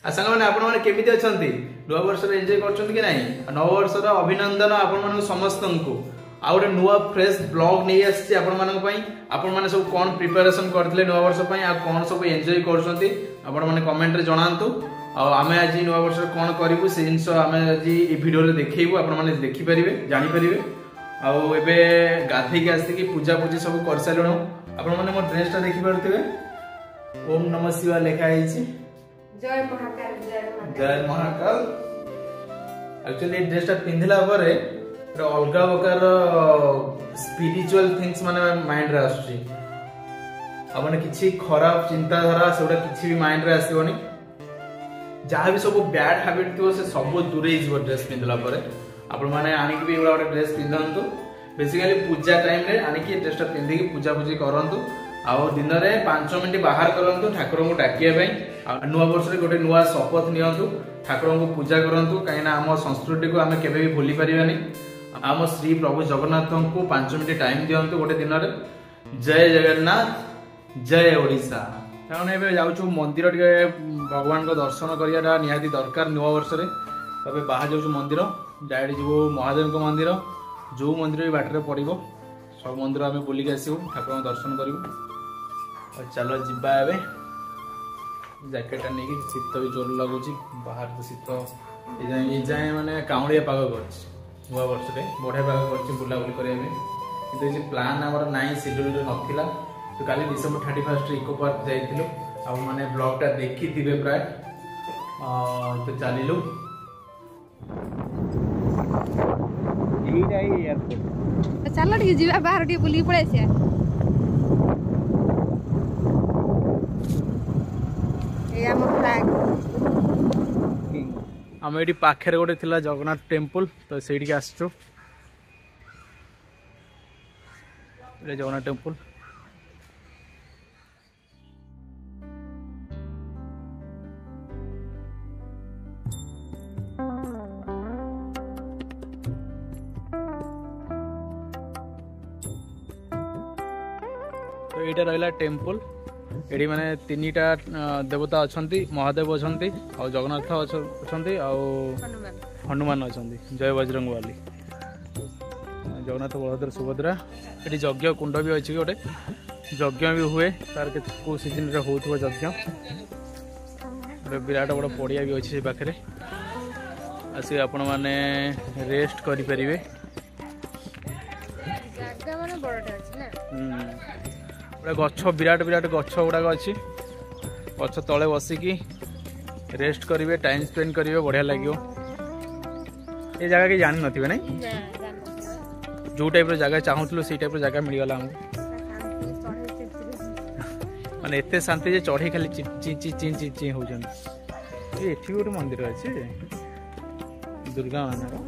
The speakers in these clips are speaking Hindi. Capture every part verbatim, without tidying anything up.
सांग मैंने आपण मैंने केमिति अछंती नव वर्ष रे एन्जॉय करछंती कि नाही नव वर्ष रो अभिनंदन आपण मानक समस्त को आ गोटे नुआ फ्रेश ब्लॉग नहीं आसी आपण मानक पई आपण माने सब कोन प्रिपरेशन करथिले नव वर्ष पई आ कोन सब एन्जॉय करछंती आपण माने कमेंट रे जणांतु आ आमे आज नव वर्ष कोन करिवु से जिंस आमे आज ई वीडियो रे देखैबु आपण माने देखि परिबे जानि परिबे आ एबे गाथै के आसी की पूजा पूजी सब कर सालणो आपण माने मोर ड्रेस ता देखि परथिबे ओम नमः शिवाय लिखा आइछि जय महाकाल जय महाकाल जय महाकाल एक्चुअली ड्रेस ता पिंधिला परे अलग प्रकार स्पिरिचुअल थिंग्स माने माइंड रे आसुची आपने किछि खराब चिंताधारा सेटा किछि भी माइंड रे आसीबनी जहाँ भी सब बैड हैबिट थो से सब दूरे जीव ड्रेस पिंधला परे आपण माने आनिक भी एवडा ड्रेस पिंधंतु बेसिकली पूजा टाइम रे आनिक ड्रेस ता पिंधि की पूजा पूजी करंतु आउ दिन रे पाँच मिनिट बाहर करंतु ठाकुर को डाकिया पई आ नुवा वर्ष रे गोटे नुवा शपथ नियंतु ठाकुर को पूजा करंतु काइना हम संस्कृति को हमें केबे भी भूली परिबानी आम श्री प्रभु जगन्नाथ को पांच मिनिट टाइम दिंतु गोटे दिन रे जय जगन्नाथ जय ओडिशा कारण एबे जाउछु मंदिर टिके भगवान को दर्शन करियाटा निहाती दरकार नुवा वर्ष रे तबे बाहर जाउछु मंदिर डायरेक्ट जीवो महादेव को मंदिर जो मंदिर बाटरे पड़िबो सब मंदिर आमे बुली के आसीबो ठाकुर दर्शन करिवो और चलो जिबा एबे जैकेट नहीं कि शीत भी जोर लगुच बाहर तो शीत ये जाए माने काउड़िया पाग कर नुआ वर्ष में बढ़िया पाग कर बुलाबुली करने कि प्लान आम ना शेड्यूल नाला तो काली December thirty first eco park जाइलु आ माने ब्लॉग टा देखी थे प्राय तो चलू एयरपोर्ट चलो ठीक जीवा बाहर टी बुली पड़े से ए हम फ्लैग आम ये पाखे गोटे थिला जगन्नाथ टेम्पल तो से आसचु जगन्नाथ टेम्पल तो यहाँ रहा टेम्पल एडी माने तीनटा देवता अच्छा महादेव अच्छा और जगन्नाथ अच्छा हनुमान अच्छा जय बजरंग वाली जगन्नाथ बलभद्र सुभद्रा ये यज्ञ कुंड भी अच्छी गोटे यज्ञ भी हुए तार को सीजन रे होथबो यज्ञ विराट बड़ पड़िया भी अच्छी पाखे आसी आपण माने रेस्ट करि परिबे जागा माने बड़टा अछि ना गछ विराट विराट गछ गुड़ाक अच्छी गछ तले बसिकी रेस्ट करेंगे टाइम स्पेंड करेंगे बढ़िया लगे ये जगह कि जान नथिबे नै जो टाइप जगह चाहूलु से टाइप जगह मिलगला हमको माने एते शांति जे चढ़ी खाली ची ची ची ची ची हो जन ए एठी गोटे मंदिर अछि दुर्गा माना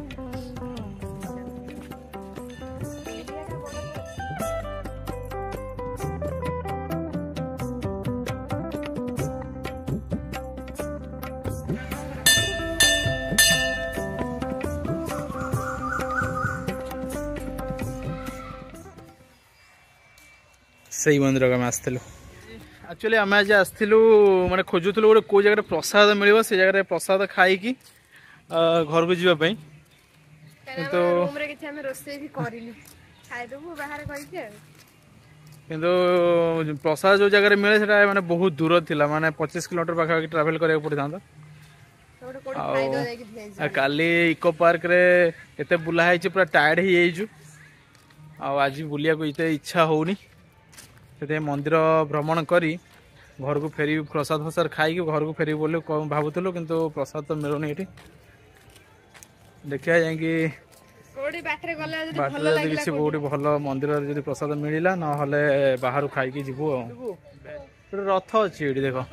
सही मंदिर का आसलु एक्चुअली आम आज आसलु माने खोजुलु गोटे कौ जगह प्रसाद मिल से जगह प्रसाद खाई घर को जावाई तो किंतु प्रसाद जो जगह मिले से माने बहुत दूर थिला माने पच्चीस किलोमीटर पाखा ट्रैवल करिया पड़ता काली इको पार्क रे एते बुला है पूरा टायर्ड ही जाइछु आज बुलिया को इते इच्छा होनी से मंदिर भ्रमण करी घर को फेरी प्रसाद फसाद खाई घर को फेरी बोले भावुलु किंतु प्रसाद तो मिलूनी ये देखिए जाकि बाटर किसी बहुत भल मंदिर जब प्रसाद मिलला ना बाहर खाई जीवु रथ अच्छी ये देख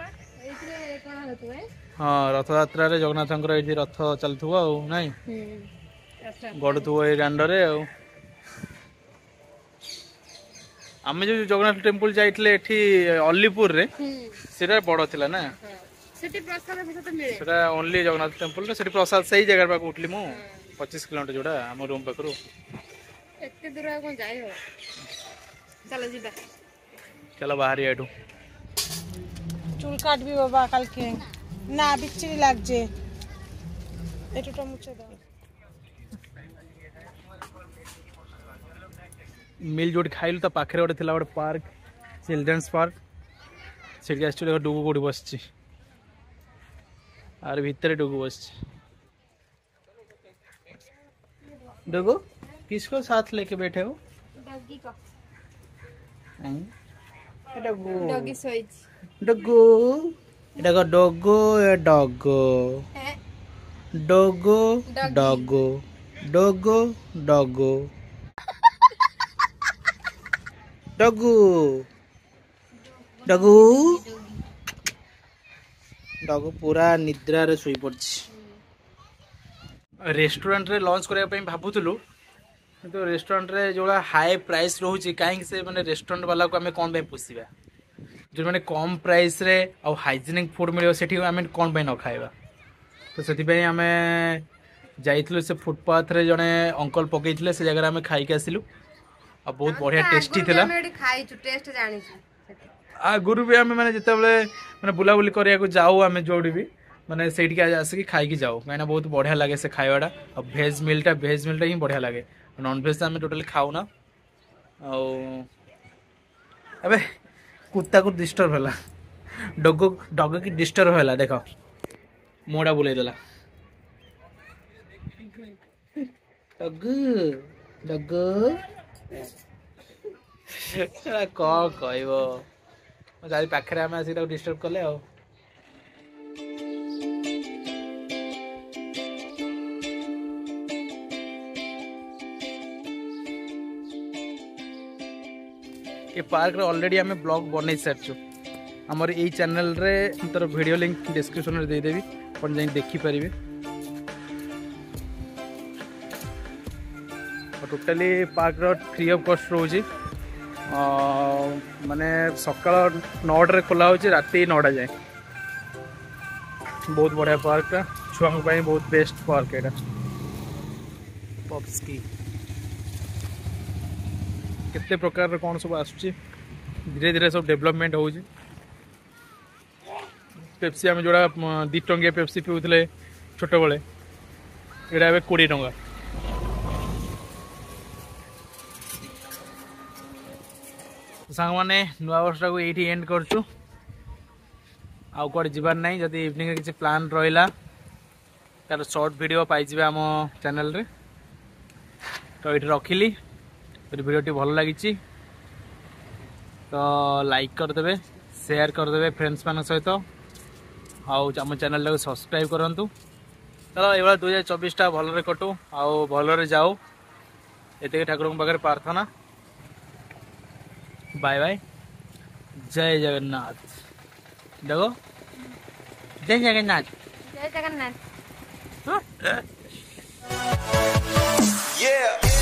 हाँ रथ यात्रा जगन्नाथ ये रथ चलुव नाई गड़ुव ये दांडे आ आम जो जगन्नाथ टेम्पल जाइए अलीपुर रे सेटा बड़ थिला ना सेटा ओनली जगन्नाथ टेम्पल रे सेठी प्रसाद सही जगह पाक उठली मु पच्चीस किलोमीटर जोड़ा आम रूम पाखरु एते दूर कोन जाय हो चलो जिबा चलो बाहर एठू चूल काट भी बाबा कल के না বিচ্ছিরি লাগছে এটুটা মুছে দাও मिल जोट खाइलु ता पाखरे गोटे थिला गोटे पार्क चिल्ड्रेन्स पार्क सेठी आछी डुगु कोठी बसछि आर भीतर डुगु बसछि डुगु किसको साथ लेके बैठे हो डॉगी को डुगु डॉगी सोइज डुगु एटा को डोगो ए डोगो है डोगो डोगो डोगो डोगो डगू डगू डगू पूरा निद्रा रे सोई पड़छि रेस्टोरेंट रे लंच करबा पई भाबुतलु तो रेस्टोरेंट रे जोला हाई प्राइस रहउछि काहे से माने रेस्टोरेंट वाला को हमें कोन पे पुसीबा जो माने कम प्राइस रे और हाइजीनिक फूड मिलियो सेठी हमें कोन पे न खाइबा तो सेठी पई हमें जाइतलु से फुटपाथ रे जने अंकल पकेइथिले से जगह हमें खाई के आसिलु आ बहुत बढ़िया टेस्टी थिला खाई छु टेस्ट जानि छु आ गुरु भी हमें माने जते बेले माने बुला बुली करिया को जाऊ हमें जोड़ी भी माने सेठी के आसी खाई की जाऊ काइना बहुत बढ़िया लागे से खाइवाडा और वेज मीलटा वेज मीलटा ही बढ़िया लागे नॉन वेज हमें टोटली खाऊ ना आ अबे कुत्ता को डिस्टर्ब होला डॉग डॉग की डिस्टर्ब होला देखो मोड़ा बुले देला डॉग डॉग कौन कहबो जारी पाखरे आमे आसी डिस्टर्ब कले आ ये पार्क रे ऑलरेडी हमें ब्लॉग बनै सारछु हमर ए चैनल रे तर वीडियो लिंक डिस्क्रिप्शन रे दे देबी अपन जाई देखि परिबे टोटाली पार्क रो फ्री ऑफ कॉस्ट रोजी माने सकाल नौटा खोला हो राति नौटा जाए बहुत बढ़िया पार्क टा छुआ बहुत बेस्ट पार्क है पॉप्स की केते प्रकार कौन सब आसुची धीरे धीरे सब डेवलपमेंट हो पेप्सी आम जोड़ा दी टंकिया पेप्सी पीउले छोट बेले यहाँ कोड़े टंका सांग मैंने नुआ वर्ष को ये एंड करचु आउ कड़े जीवार नहीं जदि इवनिंग किसी प्लान रहा तार शॉर्ट वीडियो पाइबे आम चैनल रे तो ये रखिली वीडियोटी भल लगी तो लाइक करदे शेयर करदे फ्रेंड्स मान सहित आम चैनल को सब्सक्राइब करूँ चलो ये दुई हजार चौबीस टा भल कटू आउ भल जाऊ ये ठाकुर पाखे प्रार्थना बाय बाय जय जगन्नाथ देखो जय जगन्नाथ जय जगन्नाथ Yeah.